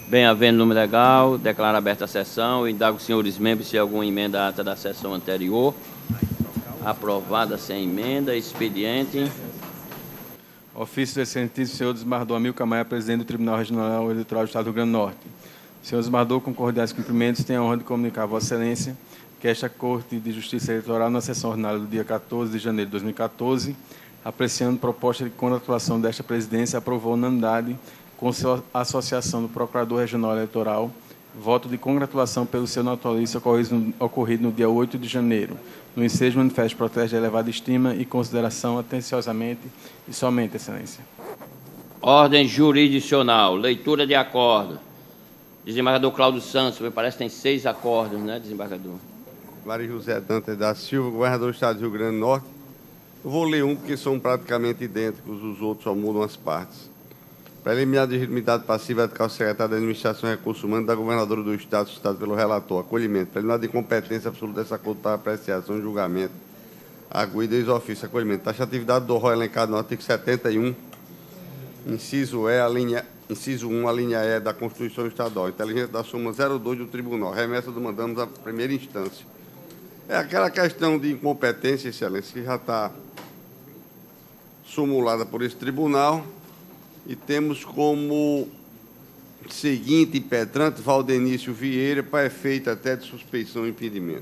Bem, havendo número legal, declaro aberta a sessão e indago os senhores membros se alguma emenda à ata da sessão anterior. Aprovada sem emenda. Expediente. Ofício do excelentíssimo senhor desembargador Amilcar Maia, presidente do Tribunal Regional Eleitoral do Estado do Rio Grande do Norte. Senhor desembargador, com cordiais cumprimentos, tenho a honra de comunicar a Vossa Excelência que esta Corte de Justiça Eleitoral, na sessão ordinária do dia 14 de janeiro de 2014, apreciando proposta de congratulação desta presidência, aprovou unanimidade com sua associação do Procurador Regional Eleitoral, voto de congratulação pelo seu naturalista ocorrido no dia 8 de janeiro, no ensejo manifesto protege de elevada estima e consideração atenciosamente e somente, Excelência. Ordem jurisdicional, leitura de acordo. Desembargador Cláudio Santos, me parece que tem 6 acordos, né, desembargador? Mário José Dantas da Silva, governador do Estado do Rio Grande do Norte. Eu vou ler um porque são praticamente idênticos, os outros só mudam as partes. Preliminar de legitimidade passiva radical secretário da Administração e Recursos Humanos da governadora do Estado, citado pelo relator. Acolhimento. Preliminar de competência absoluta dessa acordo para apreciação e julgamento. Arguida ex ofício. Acolhimento. Taxatividade do rol elencado no artigo 71, inciso 1, a linha E da Constituição Estadual. Inteligência da súmula 02 do Tribunal. Remessa do mandamos à primeira instância. É aquela questão de incompetência, Excelência, que já está sumulada por esse tribunal. E temos como seguinte impetrante Valdenício Vieira, para efeito até de suspeição e impedimento.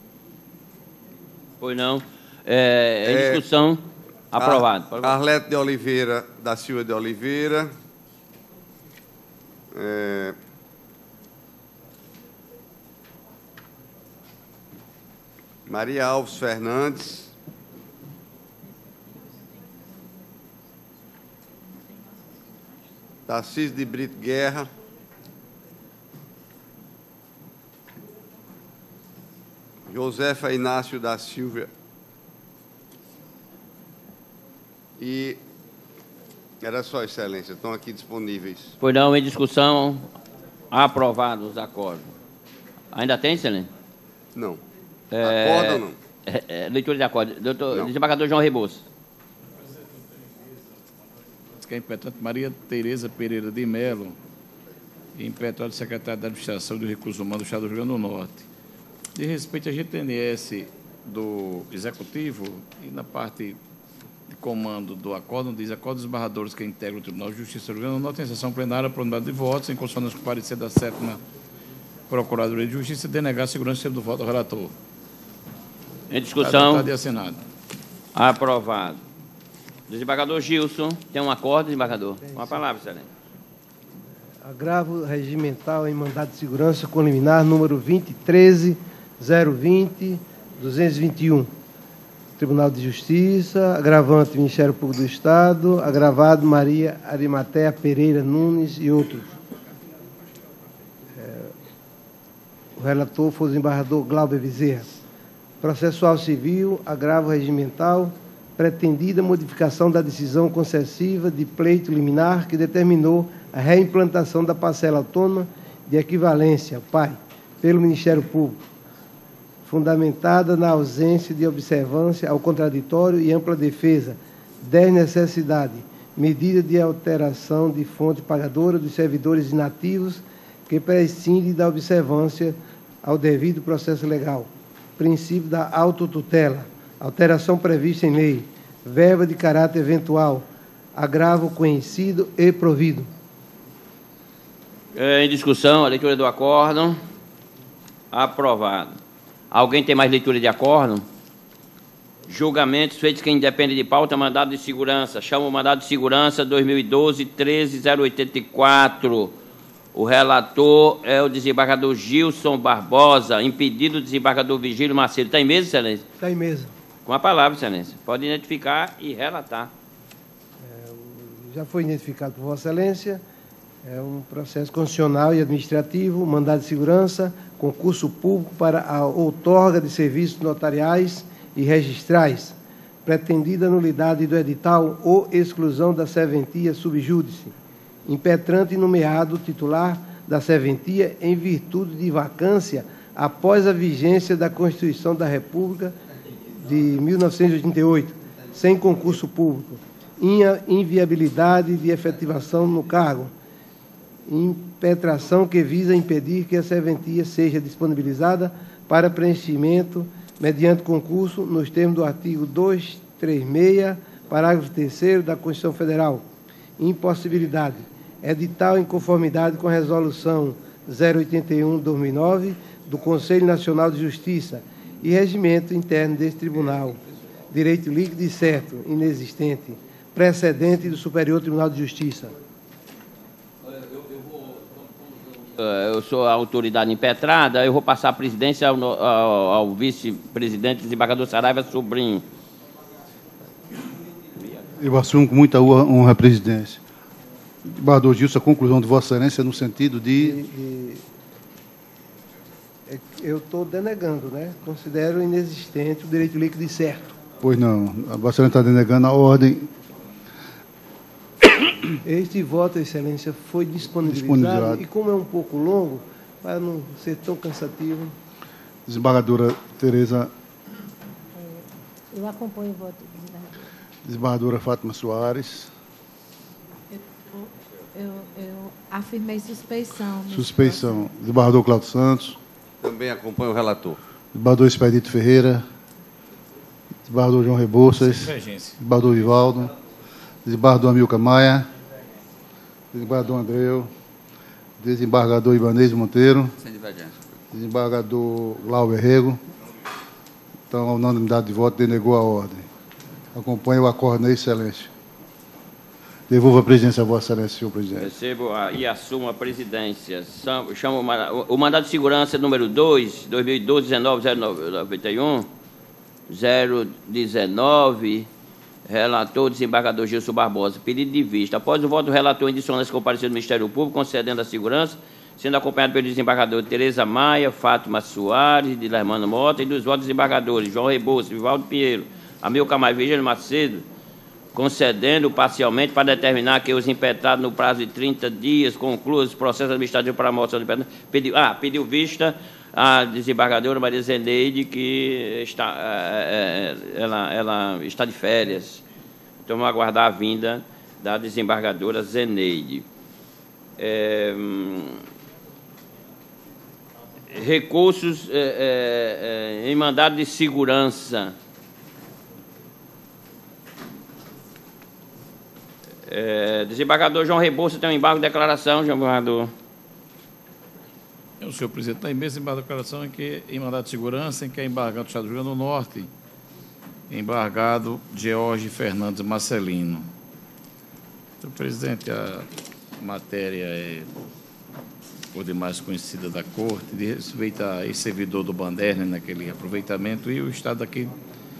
Pois não. Em discussão, aprovado. Arlete de Oliveira, da Silva de Oliveira. Maria Alves Fernandes. Tarcísio de Brito Guerra. Josefa Inácio da Silva. E era só, Excelência, estão aqui disponíveis. Pois não, em discussão, aprovados os acordos. Ainda tem, Excelência? Não. Acordo ou não? Leitura de acordo. Desembargador João Rebouças. Que é impetrante Maria Tereza Pereira de Melo, impetrante secretário da Administração e do Recursos Humanos do Estado do Rio Grande do Norte. De respeito à GTNS do Executivo e na parte de comando do acórdão, diz acordo dos barradores que integram o Tribunal de Justiça do Rio Grande do Norte em sessão plenária por unidade de votos, em consonância com o parecer da 7ª Procuradoria de Justiça, denegar a segurança sempre do voto ao relator. Em discussão. Está assinado. Aprovado. Desembargador Gilson, tem um acordo, desembargador? Com a palavra, Excelência. Agravo regimental em mandado de segurança com liminar número 2013-020-221. Tribunal de Justiça, agravante Ministério Público do Estado, agravado Maria Arimatea Pereira Nunes e outros. O relator foi o desembargador Glauber Bezerra. Processual civil, agravo regimental, pretendida modificação da decisão concessiva de pleito liminar que determinou a reimplantação da parcela autônoma de equivalência, PAI, pelo Ministério Público, fundamentada na ausência de observância ao contraditório e ampla defesa, desnecessidade, medida de alteração de fonte pagadora dos servidores inativos que prescinde da observância ao devido processo legal, princípio da autotutela, alteração prevista em lei, verba de caráter eventual, agravo conhecido e provido. Em discussão, a leitura do acórdão. Aprovado. Alguém tem mais leitura de acórdão? Julgamentos feitos que independem de pauta, mandado de segurança. Chama o mandado de segurança 2012-13084. O relator é o desembargador Gilson Barbosa, impedido o desembargador Vigílio Macedo. Está em mesa, Excelência? Está em mesa. Com a palavra, Excelência. Pode identificar e relatar. Já foi identificado por Vossa Excelência. É um processo constitucional e administrativo, mandado de segurança, concurso público para a outorga de serviços notariais e registrais, pretendida nulidade do edital ou exclusão da serventia subjúdice, impetrante nomeado titular da serventia em virtude de vacância após a vigência da Constituição da República de 1988, sem concurso público, inviabilidade de efetivação no cargo, impetração que visa impedir que a serventia seja disponibilizada para preenchimento mediante concurso nos termos do artigo 236, parágrafo 3º da Constituição Federal. Impossibilidade. Edital em conformidade com a Resolução 081/2009 do Conselho Nacional de Justiça e regimento interno deste Tribunal. Direito líquido e certo, inexistente. Precedente do Superior Tribunal de Justiça. Eu sou a autoridade impetrada, eu vou passar a presidência ao vice-presidente, desembargador Saraiva Sobrinho. Eu assumo com muita honra a presidência. Desembargador Gilson, a conclusão de Vossa Excelência no sentido de... Eu estou denegando, né? Considero inexistente o direito líquido e certo. Pois não, a Vossa Excelência está denegando a ordem. Este voto, Excelência, foi disponibilizado. E como é um pouco longo, para não ser tão cansativo... Desembargadora Tereza... Eu acompanho o voto do desembargador. Desembargadora Fátima Soares... Eu afirmei suspeição. Suspeição. Desembargador Cláudio Santos. Também acompanho o relator. Desembargador Expedito Ferreira. Desembargador João Rebouças. Desembargador Vivaldo. Desembargador Amilcar Maia. Desembargador Andreu. Desembargador Ibanez Monteiro. Sem divergência. Desembargador Glauber Rego. Então, a unanimidade de voto denegou a ordem. Acompanho o acordo na Excelência. Devolvo a presidência a Vossa Excelência, senhor presidente. Recebo e assumo a presidência. Chamo o mandado de segurança número 2, 2012-19-091, 019, relator, desembargador Gilson Barbosa. Pedido de vista. Após o voto do relator, indicionando-se comparecer do Ministério Público, concedendo a segurança, sendo acompanhado pelo desembargador Tereza Maia, Fátima Soares, de Lermano Mota, e dos votos dos desembargadores João Rebouças, Vivaldo Pinheiro, Amilcar Maia, Virgílio Macedo, concedendo parcialmente para determinar que os impetrados no prazo de 30 dias concluam os processos administrativos para a moção de pediu vista a desembargadora Maria Zeneide, que ela está de férias. Então, vamos aguardar a vinda da desembargadora Zeneide. Recursos em mandado de segurança. Desembargador João Rebouças tem um embargo de declaração, desembargador. Senhor presidente, na imensa embargo de declaração em que, em mandado de segurança, em que é embargado do Estado do Rio Grande do Norte, embargado George Fernandes Marcelino. Senhor presidente, a matéria é por demais conhecida da Corte, de respeito a esse servidor do Banderne naquele aproveitamento, e o Estado aqui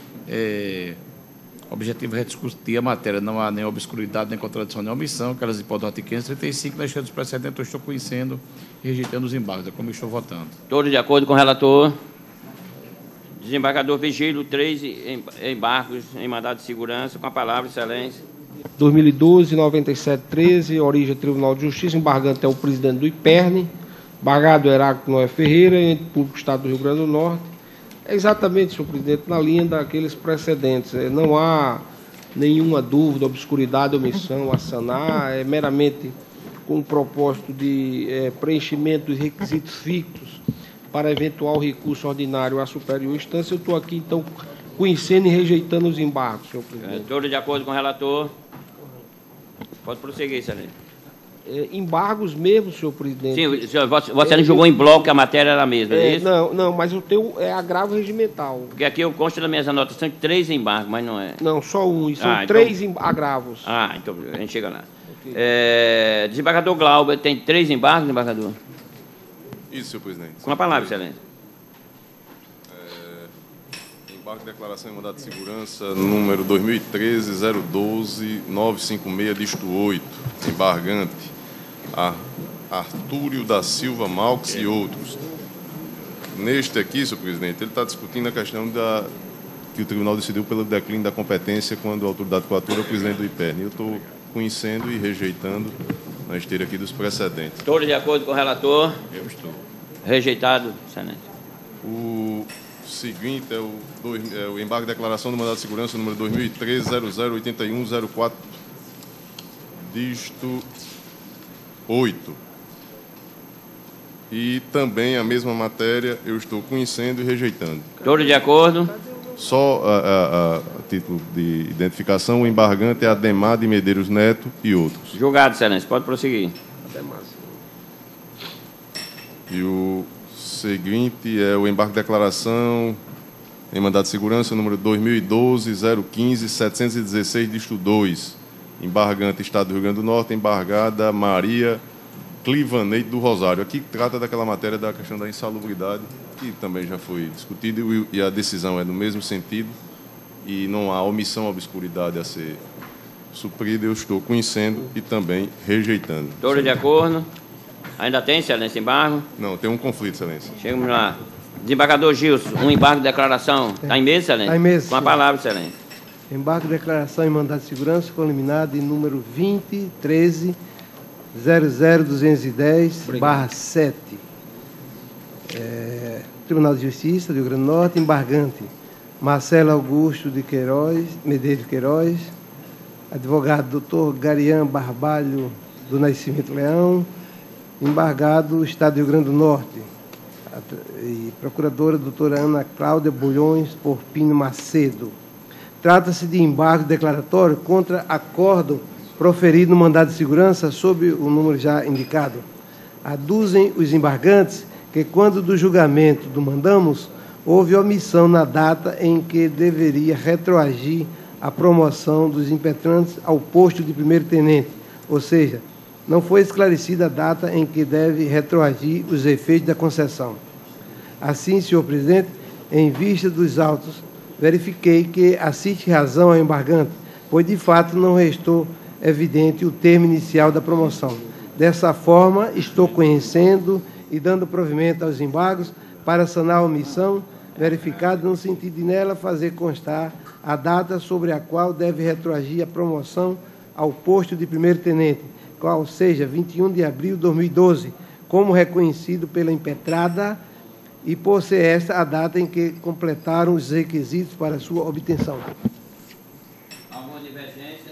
o objetivo é discutir a matéria. Não há nem obscuridade, nem contradição, nem omissão, aquelas hipóteses do artigo 535, na esteira dos precedentes, eu estou conhecendo e rejeitando os embargos, é como eu estou votando. Todos de acordo com o relator. Desembargador Vigílio, 3 embargos em mandado de segurança. Com a palavra, excelência. 2012-9713, origem Tribunal de Justiça, embargante é o presidente do IPERN, embargado Heráclito Noé Ferreira, ente público do Estado do Rio Grande do Norte. É exatamente, senhor presidente, na linha daqueles precedentes. Não há nenhuma dúvida, obscuridade, omissão a sanar, é meramente com o propósito de preenchimento dos requisitos fixos para eventual recurso ordinário à superior instância. Eu estou aqui, então, conhecendo e rejeitando os embargos, senhor presidente. Todos de acordo com o relator. Pode prosseguir, excelência. Embargos mesmo, senhor presidente. Sim, você julgou em bloco que a matéria era a mesma, é isso? Não, mas o teu é agravo regimental. Porque aqui eu consto nas minhas anotações 3 embargos, mas não é. Não, só um, e são 3 agravos. Então a gente chega lá. Okay. Desembargador Glauber, tem 3 embargos, desembargador? Isso, senhor presidente. Com a palavra, excelência. Embargo de declaração em mandado de segurança, número 2013-012-956, dígito 8, embargante Artúrio da Silva Malques e outros. Neste aqui, senhor presidente, ele está discutindo a questão que o tribunal decidiu pelo declínio da competência quando a autoridade coatora é o presidente do IPERN. Eu estou conhecendo e rejeitando na esteira aqui dos precedentes. Todos de acordo com o relator? Eu estou. Rejeitado, excelente. O seguinte é o embargo de declaração do mandado de segurança número 2013-008104, dígito 8. E também a mesma matéria eu estou conhecendo e rejeitando. Todos de acordo? Só a título de identificação, o embargante é Ademar de Medeiros Neto e outros. Julgado, excelência. Pode prosseguir. E o seguinte é o embargo de declaração em mandado de segurança número 2012-015-716, dígito 2. Embargante Estado do Rio Grande do Norte, embargada Maria Clivaneide do Rosário. Aqui trata daquela matéria da questão da insalubridade, que também já foi discutido, e a decisão é no mesmo sentido, e não há omissão, obscuridade a ser suprida. Eu estou conhecendo e também rejeitando. Todos de acordo? Ainda tem, excelência, embargo? Não, tem um conflito, excelência. Chegamos lá. Desembargador Gilson, um embargo de declaração. Está em mesa, excelência? Está em mesa. Com a palavra, excelência. Embargo de declaração em mandado de segurança com liminar de número 2013-00210/7. Tribunal de Justiça do Rio Grande do Norte, embargante Marcelo Augusto de Queiroz, Medeiros de Queiroz, advogado Dr. Garian Barbalho do Nascimento Leão, embargado Estado do Rio Grande do Norte, e procuradora doutora Ana Cláudia Bulhões Porpino Macedo. Trata-se de embargo declaratório contra acórdão proferido no mandado de segurança sob o número já indicado. Aduzem os embargantes que, quando do julgamento do mandamos, houve omissão na data em que deveria retroagir a promoção dos impetrantes ao posto de primeiro-tenente, ou seja, não foi esclarecida a data em que deve retroagir os efeitos da concessão. Assim, senhor presidente, em vista dos autos, verifiquei que assiste razão ao embargante, pois de fato não restou evidente o termo inicial da promoção. Dessa forma, estou conhecendo e dando provimento aos embargos para sanar a omissão verificada no sentido de nela fazer constar a data sobre a qual deve retroagir a promoção ao posto de primeiro-tenente, qual seja 21 de abril de 2012, como reconhecido pela impetrada, e por ser esta a data em que completaram os requisitos para sua obtenção. Alguma divergência?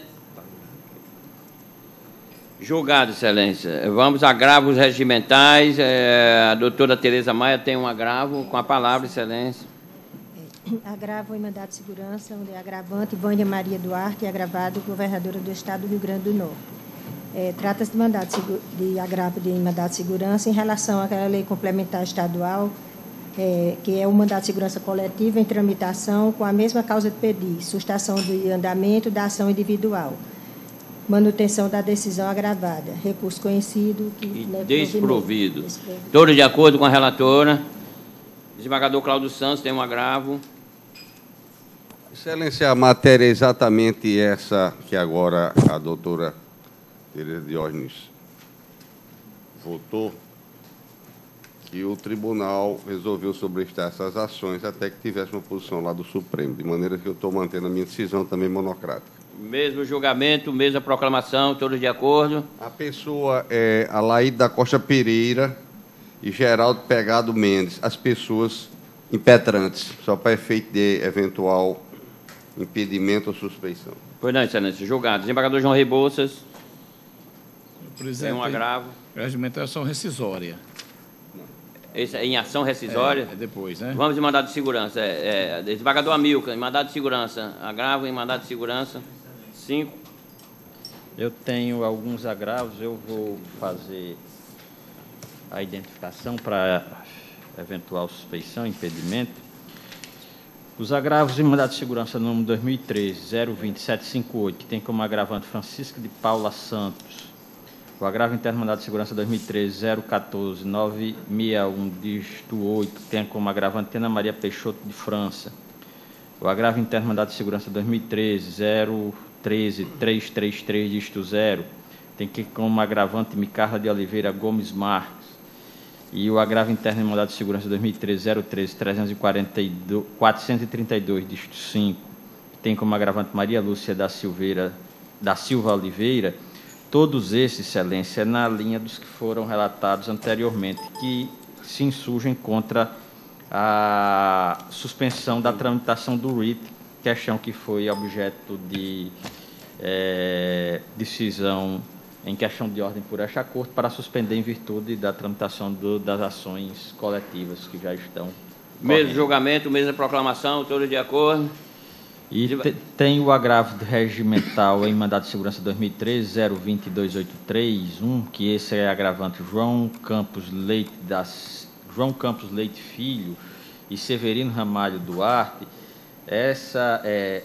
Julgado, excelência. Vamos a agravos regimentais. A doutora Tereza Maia tem um agravo. Com a palavra, excelência. Agravo em mandado de segurança, onde é agravante Vânia Maria Duarte e agravado governadora do Estado do Rio Grande do Norte. Trata-se de de agravo de mandado de segurança em relação àquela lei complementar estadual, que é o mandado de segurança coletiva em tramitação com a mesma causa de pedido, sustação do andamento da ação individual, manutenção da decisão agravada, recurso conhecido que desprovido. Todos de acordo com a relatora. Desembargador Cláudio Santos tem um agravo. Excelência, a matéria é exatamente essa que agora a doutora Tereza Diógenes votou, que o tribunal resolveu sobrestar essas ações até que tivesse uma posição lá do Supremo, de maneira que eu estou mantendo a minha decisão também monocrática. Mesmo julgamento, mesma proclamação, todos de acordo? A pessoa é Alaíde da Costa Pereira e Geraldo Pegado Mendes, as pessoas impetrantes, só para efeito de eventual impedimento ou suspeição. Pois não, excelência. Julgado. Desembargador João Rebouças. Presidente, tem um agravo. Regimentação rescisória. Esse é em ação rescisória? Depois, né? Vamos em mandado de segurança. Desembargador Amilcar, em mandado de segurança. Agravo em mandado de segurança. 5. Eu tenho alguns agravos, eu vou fazer a identificação para eventual suspeição, impedimento. Os agravos em mandado de segurança número 2013-02758, que tem como agravante Francisco de Paula Santos. O agravo interno mandado de segurança 2013-014-961, dígito 8, que tem como agravante Ana Maria Peixoto de França. O agravo interno mandado de segurança 2013-013-333, dígito 0, tem como agravante Micarla de Oliveira Gomes Marques. E o agravo interno em mandado de segurança 2013-013-432, dígito 5, que tem como agravante Maria Lúcia da Silva Oliveira. Todos esses, excelência, na linha dos que foram relatados anteriormente, que se insurgem contra a suspensão da tramitação do RIT, questão que foi objeto de decisão em questão de ordem por esta Corte, para suspender em virtude da tramitação das ações coletivas que já estão. Mesmo julgamento, mesma proclamação, todos de acordo. E tem o agravo regimental em mandado de segurança 2013-02283-1, que esse é agravante João Campos Leite Filho e Severino Ramalho Duarte. Essa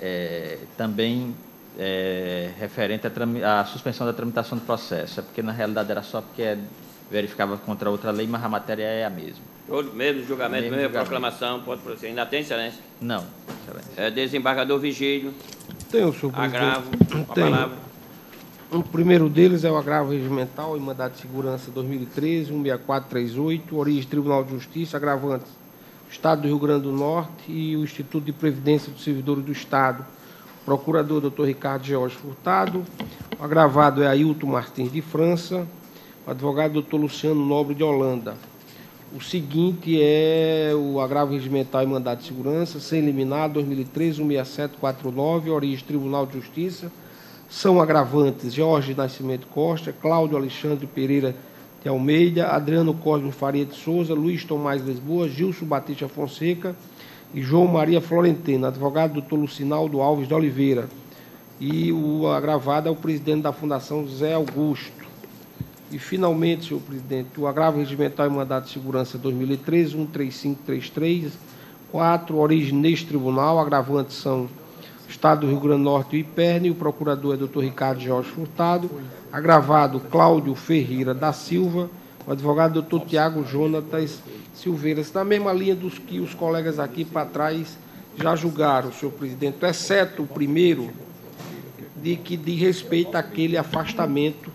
também referente à suspensão da tramitação do processo. É porque, na realidade, era só porque verificava contra outra lei, mas a matéria é a mesma. Todo mesmo julgamento, mesma proclamação, pode proceder. Ainda tem, excelência? Não, excelência. Desembargador Vigílio. Tem o senhor presidente. Agravo, com a palavra. O primeiro deles é o agravo regimental em mandado de segurança 2013, 16438, origem Tribunal de Justiça, agravantes Estado do Rio Grande do Norte e o Instituto de Previdência dos Servidores do Estado, procurador Dr. Ricardo Jorge Furtado, o agravado é Ailton Martins de França, o advogado Dr. Luciano Nobre de Holanda. O seguinte é o agravo regimental em mandado de segurança, sem liminar, 2013, 16749, origem Tribunal de Justiça. São agravantes Jorge Nascimento Costa, Cláudio Alexandre Pereira de Almeida, Adriano Cosme Faria de Souza, Luiz Tomás Lisboa, Gilson Batista Fonseca e João Maria Florentino, advogado Dr. Lucinaldo Alves de Oliveira. E o agravado é o presidente da Fundação Zé Augusto. E, finalmente, senhor presidente, o agravo regimental em mandado de segurança 2013, 13533, 4, origem neste tribunal, agravantes são Estado do Rio Grande do Norte e IPERN, o procurador é Dr. Ricardo Jorge Furtado, agravado Cláudio Ferreira da Silva, o advogado Dr. Tiago Jonatas Silveira. Na mesma linha dos que os colegas aqui para trás já julgaram, senhor presidente, exceto o primeiro, de que diz respeito àquele afastamento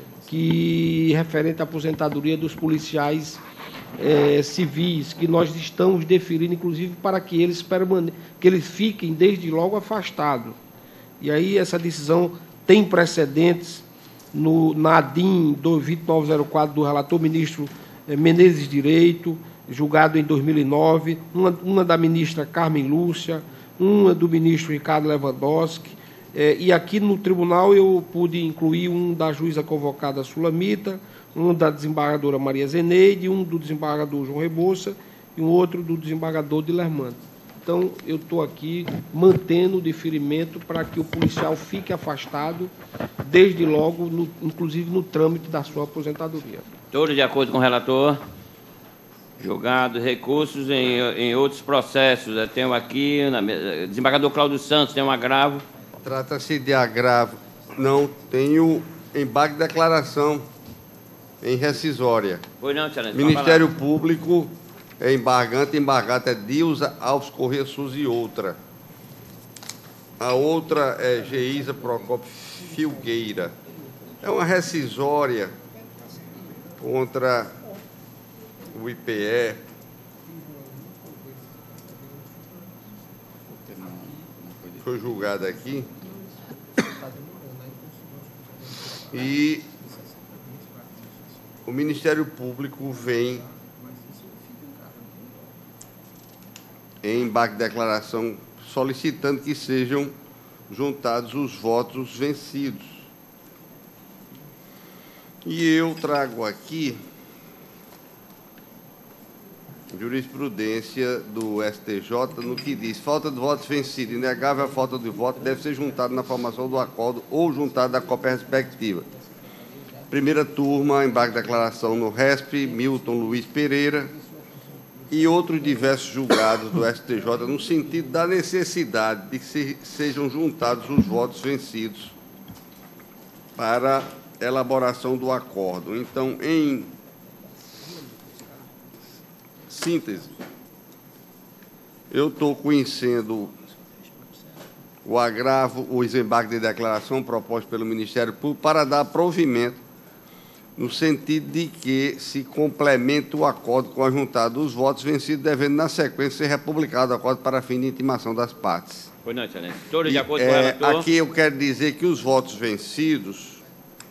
que referente à aposentadoria dos policiais civis, que nós estamos deferindo, inclusive, para que eles fiquem desde logo afastados. E aí essa decisão tem precedentes na ADIM 2904 do relator ministro Menezes Direito, julgado em 2009, uma da ministra Carmen Lúcia, uma do ministro Ricardo Lewandowski, e aqui no tribunal eu pude incluir um da juíza convocada Sulamita, um da desembargadora Maria Zeneide, um do desembargador João Rebouça e um outro do desembargador Dilermando. Então, eu estou aqui mantendo o deferimento para que o policial fique afastado, desde logo, inclusive no trâmite da sua aposentadoria. Todos de acordo com o relator. Julgados recursos em outros processos. Eu tenho aqui, desembargador Cláudio Santos, tem um agravo. Trata-se de agravo. Não, tenho embargo de declaração em rescisória. Pois não, excelência. Ministério Público é embargante é Dilza Alves Corrêa Souza e outra. A outra é Geisa Procópio Filgueira. É uma rescisória contra o IPE. Foi julgado aqui. E o Ministério Público vem em embargo de declaração solicitando que sejam juntados os votos vencidos. E eu trago aqui jurisprudência do STJ no que diz: falta de votos vencidos, inegável a falta de voto, deve ser juntado na formação do acordo ou juntado da cópia respectiva. Primeira turma, embargo de declaração no RESP, Milton Luiz Pereira e outros diversos julgados do STJ no sentido da necessidade de que sejam juntados os votos vencidos para elaboração do acordo. Então, em síntese, eu estou conhecendo o agravo, os embargos de declaração propostos pelo Ministério Público para dar provimento no sentido de que se complementa o acordo com a juntada dos votos vencidos, devendo, na sequência, ser republicado o acordo para fim de intimação das partes. Pois não, excelência. Todos de acordo com o relator. Aqui eu quero dizer que os votos vencidos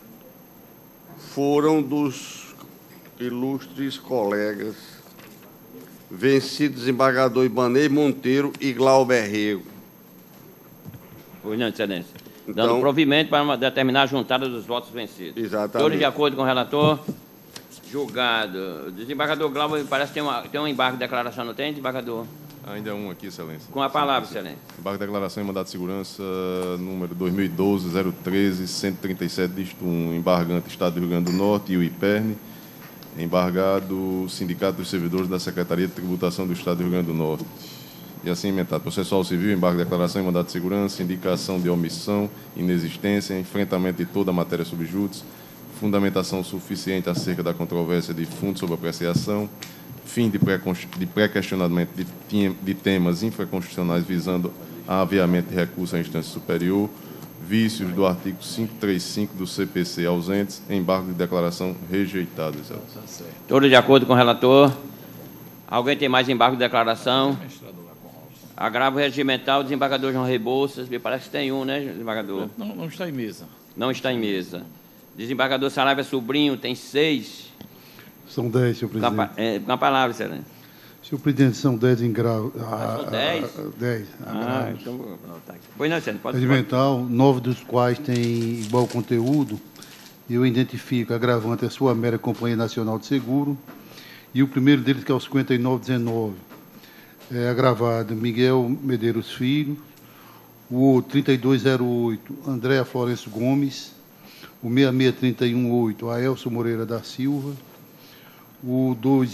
foram dos ilustres colegas vencidos desembargador Ibanez Monteiro e Glauber Rego. Pois não, excelência. dando provimento para determinar a juntada dos votos vencidos. Exatamente. Todos de acordo com o relator? Julgado. Desembargador Glauber, parece que tem um embargo de declaração, não tem, desembargador? Ainda um aqui, excelência. Com a palavra, excelência. Embargo de declaração em mandado de segurança número 2012-013-137, dígito 1, embargante Estado do Rio Grande do Norte e o IPERN, embargado Sindicato dos Servidores da Secretaria de Tributação do Estado do Rio Grande do Norte. E assim emendado. Processual civil, embargo de declaração em mandado de segurança, indicação de omissão, inexistência, enfrentamento de toda a matéria subjúdice, fundamentação suficiente acerca da controvérsia de fundo sobre apreciação, fim de pré-questionamento de temas infraconstitucionais visando a aviamento de recurso à instância superior, vícios do artigo 535 do CPC ausentes, embargo de declaração rejeitado. Todos de acordo com o relator? Alguém tem mais embargo de declaração? Agravo regimental, desembargador João Rebouças, me parece que tem um, né, desembargador? Não está em mesa. Não está em mesa. Desembargador Saravia Sobrinho, tem 6. São 10, senhor presidente. Com a palavra, excelência. Senhor presidente, são 10 em grau. São 10? 10. Então, tá aqui. Pois não, excelência, pode... Regimental, 9 dos quais têm igual conteúdo. Eu identifico agravante a sua mera Companhia Nacional de Seguro. E o primeiro deles, que é o 5919, é agravado Miguel Medeiros Filho. O 3208, Andréa Florencio Gomes. O 66318, Aelso Moreira da Silva. O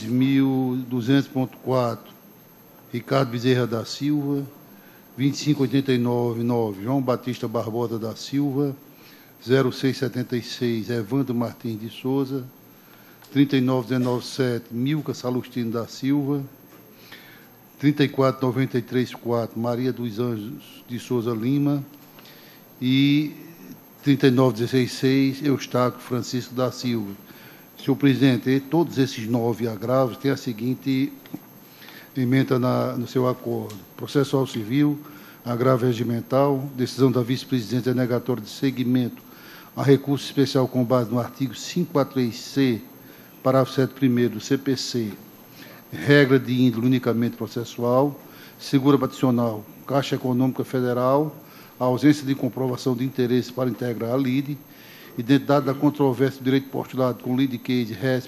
2200.4, Ricardo Bezerra da Silva. 25899, João Batista Barbosa da Silva. 0676, Evandro Martins de Souza. 39197, Milka Salustino da Silva. 34934, Maria dos Anjos de Souza Lima. E 39166, Eustáquio Francisco da Silva. Senhor presidente, todos esses 9 agravos têm a seguinte emenda no seu acordo. Processual civil, agravo regimental, decisão da vice-presidência negatória de seguimento a recurso especial com base no artigo 543C, parágrafo 7º do CPC, regra de índole unicamente processual, seguro adicional, Caixa Econômica Federal, a ausência de comprovação de interesse para integrar a LIDE, identidade da controvérsia do direito postulado com LIDE Case RESP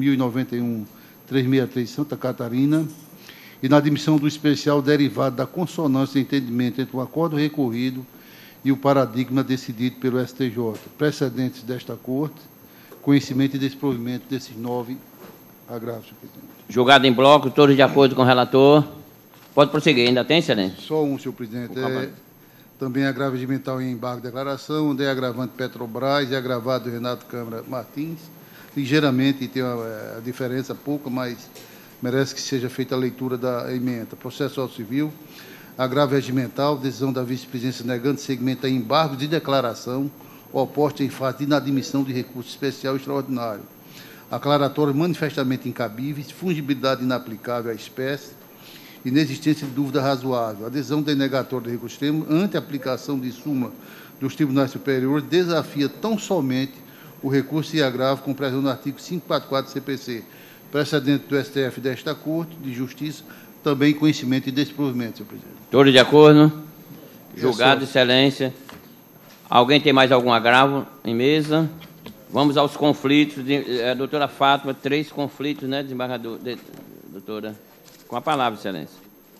1091-363 Santa Catarina, e na admissão do especial derivado da consonância de entendimento entre o acordo recorrido e o paradigma decidido pelo STJ. Precedentes desta Corte, conhecimento e desprovimento desses 9 agravos, senhor presidente. Julgado em bloco, todos de acordo com o relator. Pode prosseguir, ainda tem, excelência? Só um, senhor presidente. Também agravo regimental em embargo de declaração, onde é agravante Petrobras e agravado Renato Câmara Martins. Ligeiramente, tem a diferença pouca, mas merece que seja feita a leitura da emenda. Processual civil, agravo regimental, decisão da vice-presidência negando segmento a embargo de declaração oposta em face de inadmissão de recurso especial extraordinário. Aclaratório manifestamente incabíveis, fungibilidade inaplicável à espécie, inexistência de dúvida razoável, adesão denegatória de recurso extremo ante a aplicação de súmula dos tribunais superiores desafia tão somente o recurso e agravo com previsão no artigo 544 do CPC, precedente do STF desta Corte de Justiça, também conhecimento e desprovimento, senhor presidente. Todos de acordo? Julgado, excelência. Alguém tem mais algum agravo em mesa? Vamos aos conflitos. Doutora Fátima, 3 conflitos, né, desembargador? Doutora, com a palavra, excelência.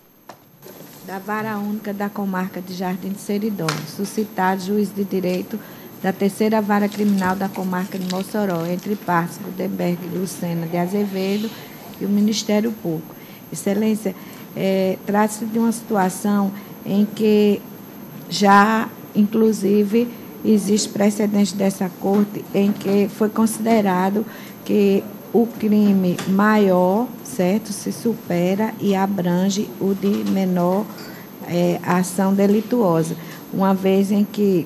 Da Vara Única da Comarca de Jardim do Seridónio, suscitado juiz de direito da 3ª Vara Criminal da Comarca de Mossoró, entre partes Gutenberg e Lucena de Azevedo e o Ministério Público. Excelência, trata-se de uma situação em que já, inclusive, existe precedente dessa Corte em que foi considerado que o crime maior, certo, se supera e abrange o de menor ação delituosa, uma vez em que,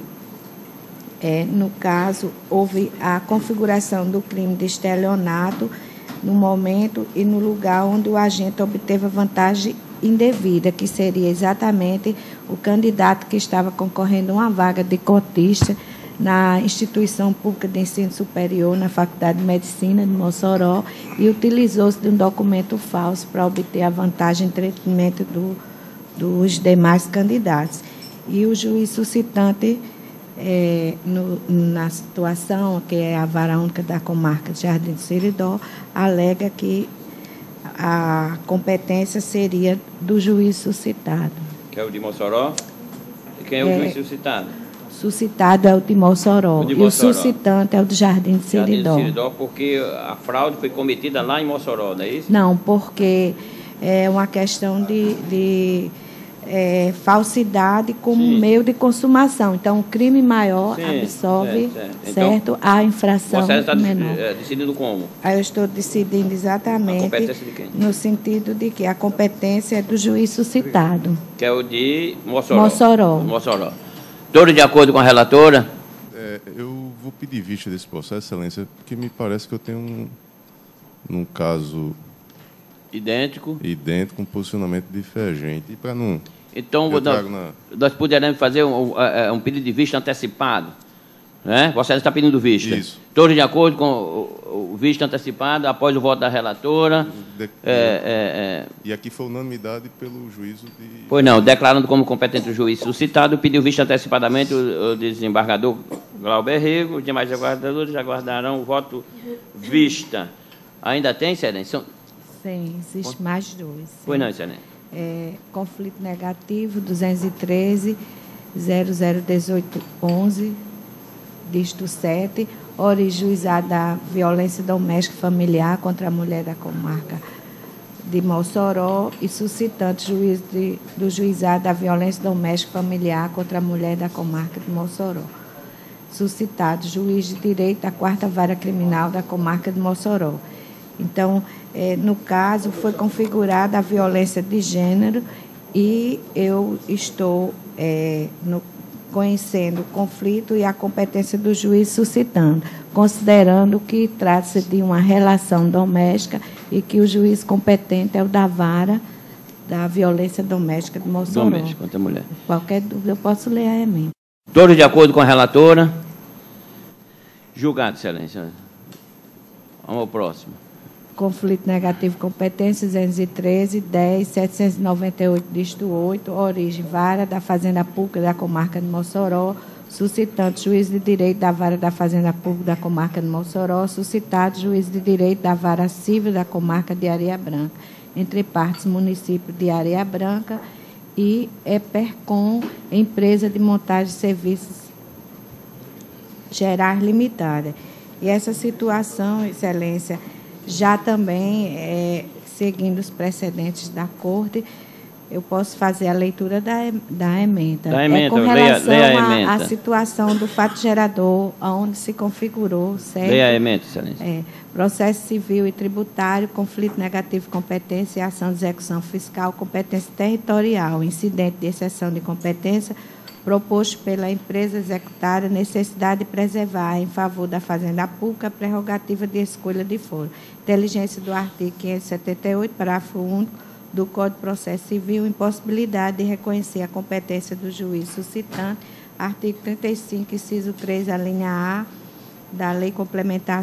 no caso, houve a configuração do crime de estelionato no momento e no lugar onde o agente obteve a vantagem indevida, que seria exatamente o candidato que estava concorrendo a uma vaga de cotista na instituição pública de ensino superior, na Faculdade de Medicina de Mossoró, e utilizou-se de um documento falso para obter a vantagem em detrimento dos demais candidatos. E o juiz suscitante na situação, que é a Vara Única da Comarca de Jardim do Seridó, alega que a competência seria do juiz suscitado. Que é o de Mossoró? E quem é o juiz suscitado? Suscitado é o de Mossoró. O de E o Mossoró. suscitante é o de Jardim do Jardim Seridó. do Seridó, porque a fraude foi cometida lá em Mossoró, não é isso? Não, porque é uma questão de falsidade como meio de consumação. Então, o crime maior Sim, absorve, certo. certo, Então, a infração você está menor. decidindo como? Aí eu estou decidindo A exatamente competência de quem? no sentido de que a competência é do juiz suscitado. Que é o de Mossoró. Mossoró. Todos de acordo com a relatora? Eu vou pedir vista desse processo, Excelência, porque me parece que eu tenho num caso idêntico, um posicionamento divergente. E para não... Então, nós poderemos fazer um pedido de vista antecipado. Né? Você está pedindo vista. Isso. Todos de acordo com o vista antecipado, após o voto da relatora. E aqui foi unanimidade pelo juízo de... Pois não, declarando como competente o juiz suscitado, pediu vista antecipadamente o desembargador Glauber Rego. Os demais aguardadores aguardarão o voto vista. Ainda tem, Excelência? Sim, existe mais dois. Sim. Pois não, Excelência. Conflito negativo 213-001811, dígito 7, origem juizado da violência doméstica familiar contra a mulher da comarca de Mossoró e suscitante do juizado da violência doméstica familiar contra a mulher da comarca de Mossoró. Suscitado, juiz de direito da 4ª Vara Criminal da comarca de Mossoró. Então, no caso, foi configurada a violência de gênero e eu estou conhecendo o conflito e a competência do juiz suscitando, considerando que trata-se de uma relação doméstica e que o juiz competente é o da Vara da Violência Doméstica de Mossoró. Doméstica contra a mulher. Qualquer dúvida, eu posso ler a emenda. Todos de acordo com a relatora? Julgado, Excelência. Vamos ao próximo. Conflito negativo, competência 213-10-798, dígito 8, origem, Vara da Fazenda Pública da Comarca de Mossoró, suscitante, juiz de direito da Vara da Fazenda Pública da Comarca de Mossoró, suscitado, juiz de direito da Vara Civil da Comarca de Areia Branca, entre partes, município de Areia Branca e Epercom, empresa de montagem de serviços gerais limitada. E essa situação, Excelência, já também, seguindo os precedentes da Corte, eu posso fazer a leitura da emenda. Com relação leia a emenda. à situação do fato gerador, onde se configurou, certo? Leia a emenda, Excelência. Processo civil e tributário, conflito negativo de competência e ação de execução fiscal, competência territorial, incidente de exceção de competência, proposto pela empresa executária, necessidade de preservar, em favor da Fazenda Pública, a prerrogativa de escolha de foro. Inteligência do artigo 578, parágrafo único, do Código de Processo Civil, impossibilidade de reconhecer a competência do juiz suscitante, artigo 35, inciso 3, a linha A, da Lei Complementar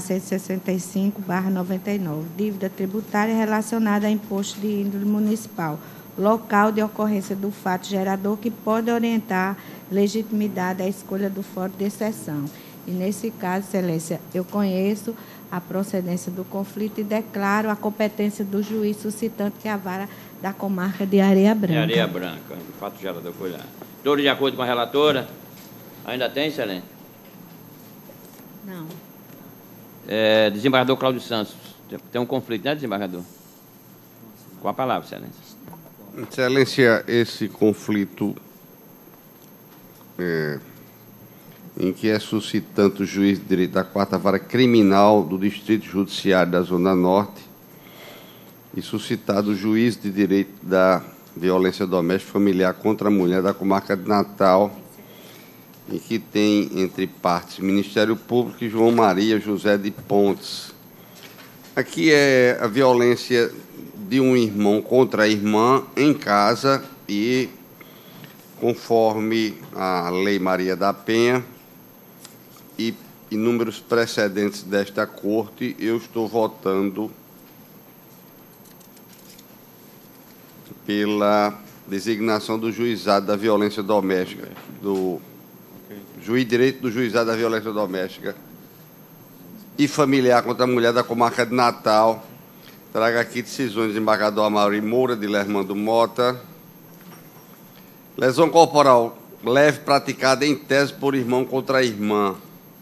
165/99, dívida tributária relacionada a imposto de índole municipal, local de ocorrência do fato gerador que pode orientar legitimidade à escolha do foro de exceção. E, nesse caso, Excelência, eu conheço a procedência do conflito e declaro a competência do juiz suscitante, que é a Vara da Comarca de Areia Branca. De Areia Branca, o fato gerador foi lá. Todos de acordo com a relatora? Ainda tem, Excelência? Não. Desembargador Cláudio Santos, tem um conflito, né, desembargador? Com a palavra, Excelência. Excelência, esse conflito em que é suscitante o juiz de direito da 4ª Vara Criminal do Distrito Judiciário da Zona Norte e suscitado o juiz de direito da violência doméstica familiar contra a mulher da comarca de Natal, em que tem entre partes Ministério Público e João Maria José de Pontes. Aqui é a violência de um irmão contra a irmã em casa e, conforme a Lei Maria da Penha e inúmeros precedentes desta Corte, eu estou votando pela designação do juizado da violência doméstica do Juiz de Direito do Juizado da Violência Doméstica e Familiar contra a Mulher da Comarca de Natal. Traga aqui decisões do desembargador Amaury Moura, de Lermando Mota. Lesão corporal leve praticada em tese por irmão contra a irmã.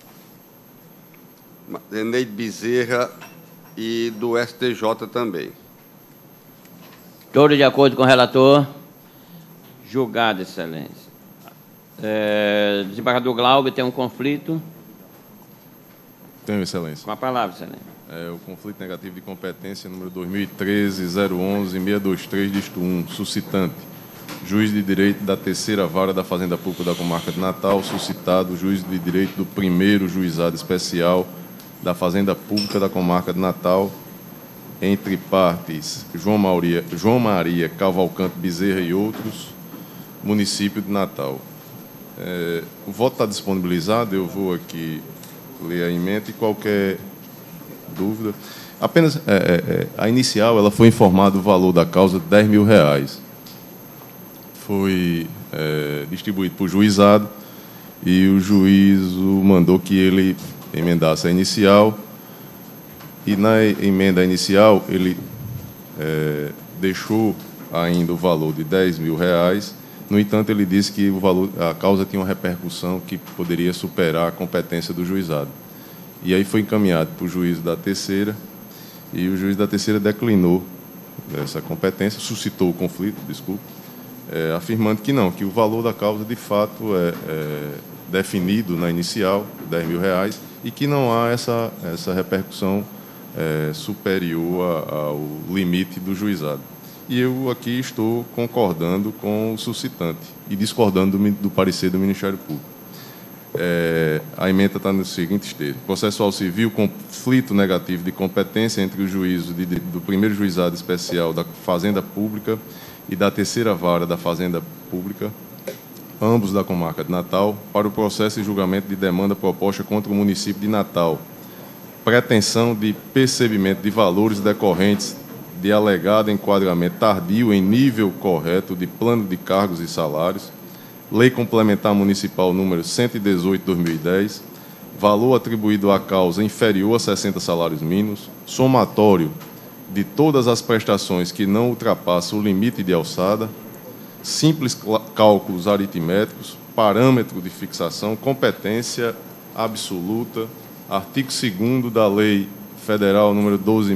Zeneide Bezerra e do STJ também. Todos de acordo com o relator? Julgado, excelência. Desembargador Glauber, tem um conflito? Tenho, excelência. Com a palavra, excelência. O conflito negativo de competência número 2013-011-623, disto 1, suscitante. Juiz de Direito da Terceira Vara da Fazenda Pública da Comarca de Natal, suscitado juiz de Direito do Primeiro Juizado Especial da Fazenda Pública da Comarca de Natal, entre partes João Maria Cavalcante Bezerra e outros, município de Natal. O voto está disponibilizado, eu vou aqui ler a emenda e qualquer dúvida. Apenas a inicial, ela foi informada o valor da causa de R$ 10.000. Foi distribuído para o juizado e o juízo mandou que ele emendasse a inicial, e na emenda inicial ele deixou ainda o valor de R$ 10.000. No entanto, ele disse que a causa tinha uma repercussão que poderia superar a competência do juizado. E aí foi encaminhado para o juiz da terceira, e o juiz da terceira declinou essa competência, suscitou o conflito, desculpe, afirmando que não, que o valor da causa, de fato, é definido na inicial, R$ 10.000, e que não há essa repercussão superior ao limite do juizado. E eu aqui estou concordando com o suscitante e discordando do parecer do Ministério Público. A emenda está no seguinte texto: processual civil, conflito negativo de competência entre o juízo do Primeiro Juizado Especial da Fazenda Pública e da Terceira Vara da Fazenda Pública, ambos da Comarca de Natal, para o processo e julgamento de demanda proposta contra o município de Natal, pretensão de percebimento de valores decorrentes de alegado enquadramento tardio em nível correto de plano de cargos e salários, Lei Complementar Municipal número 118/2010, valor atribuído à causa inferior a 60 salários mínimos, somatório de todas as prestações que não ultrapassam o limite de alçada, simples cálculos aritméticos, parâmetro de fixação, competência absoluta, artigo 2º da Lei Federal número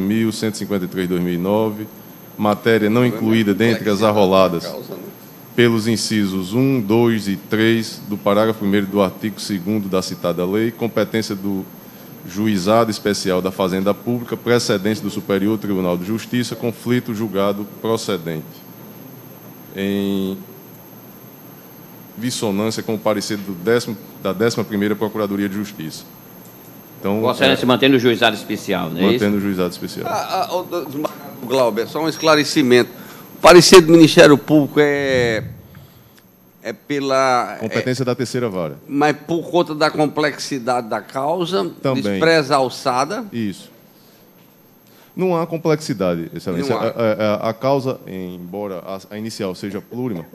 12.153/2009, matéria não incluída dentre as arroladas pelos incisos 1, 2 e 3 do parágrafo 1º do artigo 2º da citada lei, competência do Juizado Especial da Fazenda Pública, precedente do Superior Tribunal de Justiça, conflito julgado procedente, em dissonância com o parecer da 11ª Procuradoria de Justiça. Então, Vossa Excelência mantendo o juizado especial, não é mantendo o juizado especial. Glauber, só um esclarecimento. O parecer do Ministério Público é pela... Competência da terceira vara. Mas por conta da complexidade da causa, também despreza a alçada? Isso. Não há complexidade, Excelência. A causa, embora a inicial seja plurima,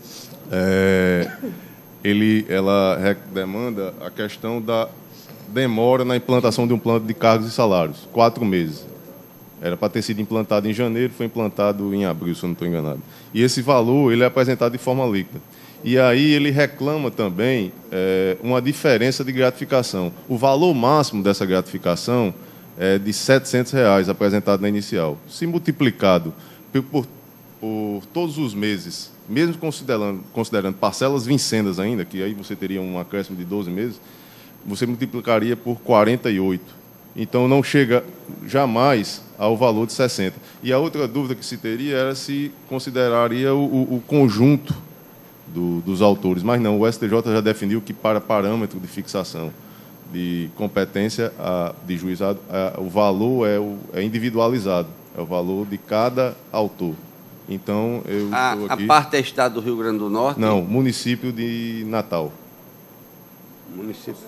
ela demanda a questão da demora na implantação de um plano de cargos e salários, 4 meses. Era para ter sido implantado em janeiro, foi implantado em abril, se eu não estou enganado. E esse valor ele é apresentado de forma líquida. E aí ele reclama também uma diferença de gratificação. O valor máximo dessa gratificação é de R$ 700, apresentado na inicial. Se multiplicado por todos os meses, mesmo considerando parcelas vincendas ainda, que aí você teria um acréscimo de 12 meses, você multiplicaria por 48. Então, não chega jamais ao valor de 60. E a outra dúvida que se teria era se consideraria o conjunto dos autores. Mas não, o STJ já definiu que para parâmetro de fixação de competência de juizado, o valor é individualizado, é o valor de cada autor. Então, eu estou aqui... A parte é Estado do Rio Grande do Norte? Não, município de Natal. Município.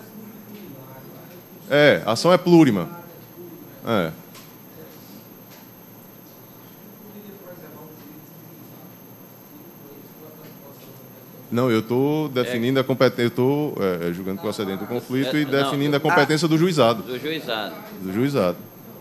A ação é plurima. Não, eu estou definindo a competência, eu estou julgando procedente o conflito e definindo a competência do juizado. Do juizado. Do juizado.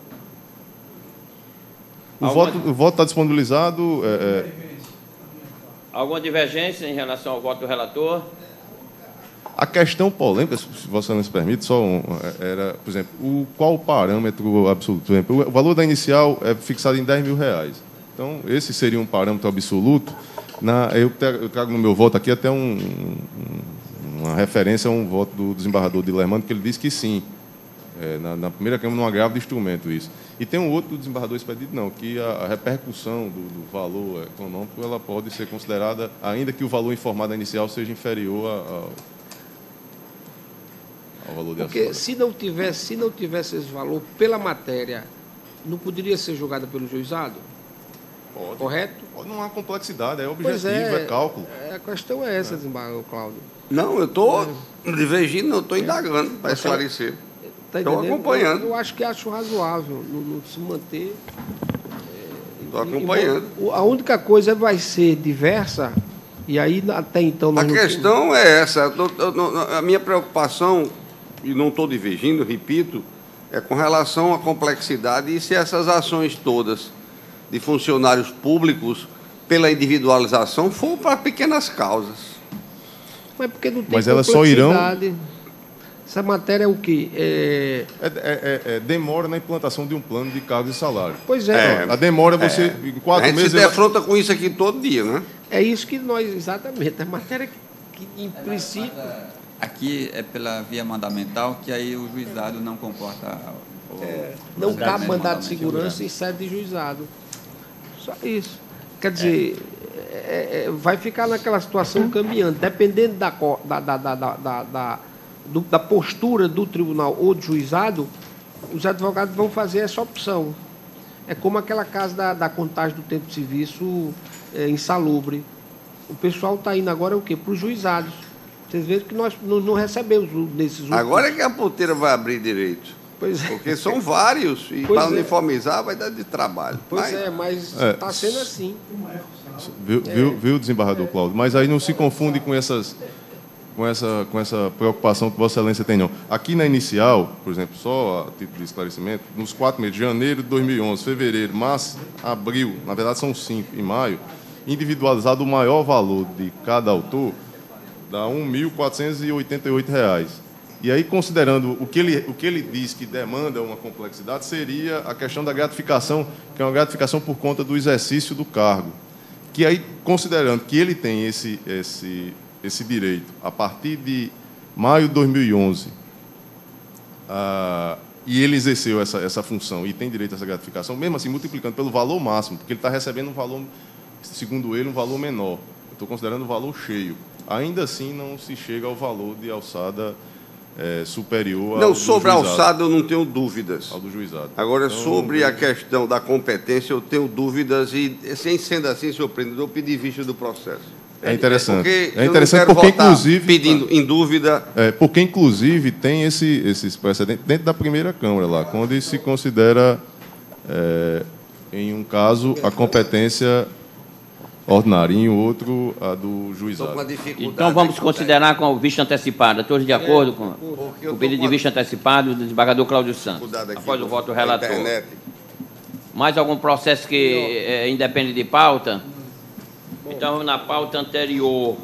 O voto está disponibilizado. Alguma divergência em relação ao voto do relator? A questão polêmica, se Vossa Excelência permite, era, por exemplo, qual o parâmetro absoluto? Por exemplo, o valor da inicial é fixado em R$10.000. Então, esse seria um parâmetro absoluto. Eu trago no meu voto aqui até uma referência a um voto do desembargador Dilermando, que ele disse que sim. Na primeira Câmara, num agravo de instrumento, isso. E tem um outro do desembargador Expedito, não, que a repercussão do valor econômico ela pode ser considerada, ainda que o valor informado inicial seja inferior ao valor de Porque se não tivesse esse valor pela matéria, não poderia ser julgada pelo juizado? Pode. Correto? Não há complexidade, é objetivo, é cálculo. A questão é essa, desembargador Cláudio. Não, eu estou divergindo, não estou indagando para esclarecer. Estou acompanhando. Eu acho razoável não se manter. Estou acompanhando. A única coisa vai ser diversa, e aí até então... A questão é essa. A minha preocupação, e não estou divergindo, repito, é com relação à complexidade e se essas ações todas de funcionários públicos pela individualização for para pequenas causas. Mas porque não tem Mas elas só irão... Essa matéria é o quê? Demora na implantação de um plano de cargos e salário. Pois é. A demora você... Em 4 meses... A gente se defronta com isso aqui todo dia, né? É isso que nós... Exatamente. A matéria que em princípio... Aqui é pela via mandamental, que aí o juizado não comporta... não cabe mandado de segurança em sede de juizado. Só isso. Quer dizer, vai ficar naquela situação caminhando, dependendo da postura do tribunal ou do juizado, os advogados vão fazer essa opção. É como aquela casa da contagem do tempo de serviço insalubre. O pessoal está indo agora o quê? Para os juizados. Vocês veem que nós não recebemos nesses últimos... Agora é que a ponteira vai abrir direito. Pois é. Porque são vários, e para uniformizar vai dar de trabalho. Mas está sendo assim. Viu, desembargador Cláudio? Mas aí não se confunde com essa preocupação que Vossa Excelência tem, não. Aqui na inicial, por exemplo, só a título de esclarecimento, nos 4 meses, janeiro de 2011, fevereiro, março, abril, na verdade são 5, em maio, individualizado o maior valor de cada autor, dá R$ 1.488. E aí, considerando o que ele diz que demanda uma complexidade, seria a questão da gratificação, que é uma gratificação por conta do exercício do cargo. Que aí, considerando que ele tem esse direito a partir de maio de 2011, e ele exerceu essa função e tem direito a essa gratificação, mesmo assim, multiplicando pelo valor máximo, porque ele está recebendo um valor, segundo ele, um valor menor. Eu estou considerando o valor cheio. Ainda assim, não se chega ao valor de alçada superior ao do sobre juizado. A alçada eu não tenho dúvidas. Ao do juizado. Agora, então, sobre a questão da competência, eu tenho dúvidas e, sem sendo assim, senhor presidente, eu pedi vista do processo. É interessante. Porque inclusive, pedindo em dúvida... porque, inclusive, tem esses precedentes dentro da primeira Câmara, lá, quando se considera, em um caso, a competência ordinária, em outro, a do juizado. Então, vamos considerar com o vista antecipado. Todos de acordo com o pedido de vista antecipado do desembargador Cláudio Santos, após o voto do relator. Mais algum processo que independe de pauta? Então, vamos na pauta anterior.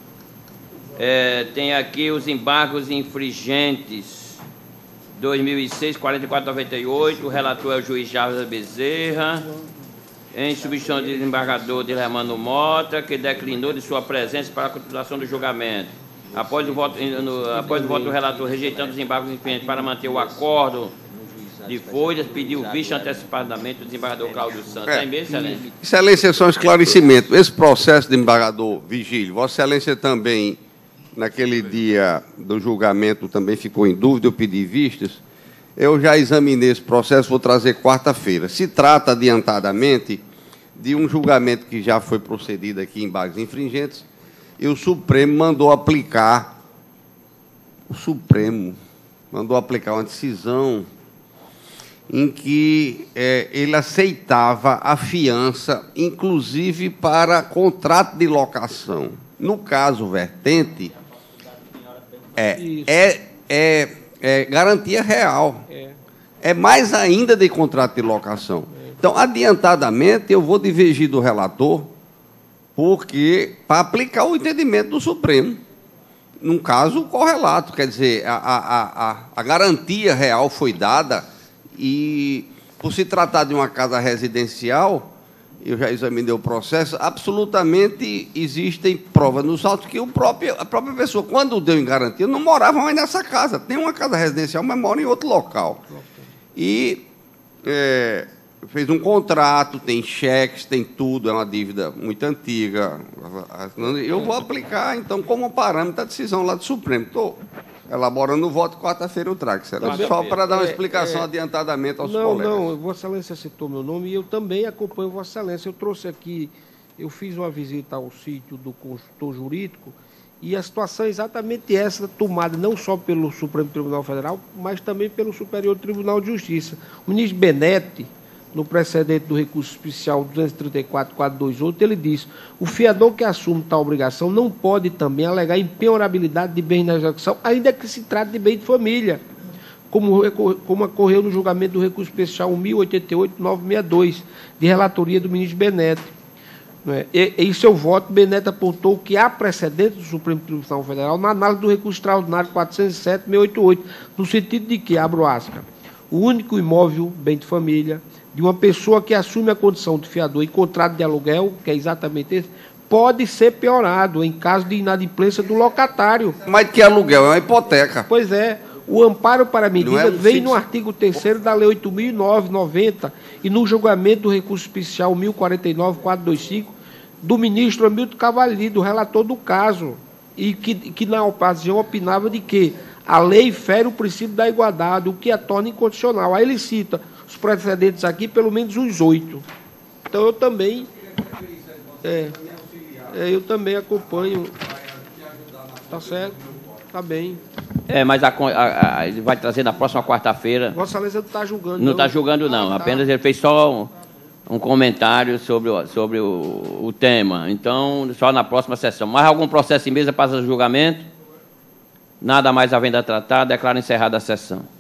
Tem aqui os embargos infringentes 2006, 4498. O relator é o juiz Jarvis Bezerra, em substituição do desembargador Dilermando Mota, que declinou de sua presença para a continuação do julgamento. Após o voto do relator rejeitando os embargos infringentes para manter o acordo de folhas, pediu vista antecipadamente o desembargador Cláudio Santos. Está em bem, Excelência? Excelência, só um esclarecimento. Esse processo de embargador Vigílio, Vossa Excelência também, naquele dia do julgamento, também ficou em dúvida, eu pedi vistas. Eu já examinei esse processo, vou trazer quarta-feira. Se trata, adiantadamente, de um julgamento que já foi procedido aqui em embargos infringentes, e o Supremo mandou aplicar uma decisão em que ele aceitava a fiança, inclusive para contrato de locação. No caso vertente, é garantia real. É mais ainda de contrato de locação. Então, adiantadamente, eu vou divergir do relator, porque para aplicar o entendimento do Supremo, num caso correlato, quer dizer, a garantia real foi dada e, por se tratar de uma casa residencial, eu já examinei o processo, absolutamente existem provas nos autos que a própria pessoa, quando deu em garantia, não morava mais nessa casa. Tem uma casa residencial, mas mora em outro local. E fez um contrato, tem cheques, tem tudo, é uma dívida muito antiga. Eu vou aplicar, então, como parâmetro a decisão lá do Supremo. Estou elaborando o voto, quarta-feira eu trago. Só para dar uma explicação adiantadamente aos colegas. Não, Vossa Excelência citou meu nome e eu também acompanho Vossa Excelência. Eu trouxe aqui, eu fiz uma visita ao sítio do consultor jurídico e a situação é exatamente essa, tomada não só pelo Supremo Tribunal Federal, mas também pelo Superior Tribunal de Justiça. O ministro Benetti, no precedente do recurso especial 234.428, ele diz: o fiador que assume tal obrigação não pode também alegar impenhorabilidade de bens na execução, ainda que se trate de bem de família, como ocorreu no julgamento do recurso especial 1088.962, de relatoria do ministro Benetti. Em seu voto, Benetti apontou que há precedente do Supremo Tribunal Federal na análise do recurso extraordinário 407.688, no sentido de que, abro aspas, o único imóvel, bem de família, de uma pessoa que assume a condição de fiador em contrato de aluguel, que é exatamente esse, pode ser piorado em caso de inadimplência do locatário. Mas que aluguel? É uma hipoteca. Pois é. O amparo para a medida vem no artigo 3º da Lei 8.009/90 e no julgamento do recurso especial 1049.425 do ministro Hamilton Cavalieri, do relator do caso, e que na ocasião opinava de que a lei fere o princípio da igualdade, o que a torna incondicional. Aí ele cita os precedentes aqui, pelo menos uns 8. Então eu também acompanho. Tá certo, tá bem. Mas ele vai trazer na próxima quarta-feira. Vossa Excelência não está julgando. Não está julgando, não. Apenas ele fez só um comentário sobre o tema. Então, só na próxima sessão. Mais algum processo em mesa para julgamento? Nada mais havendo a tratar, declaro encerrada a sessão.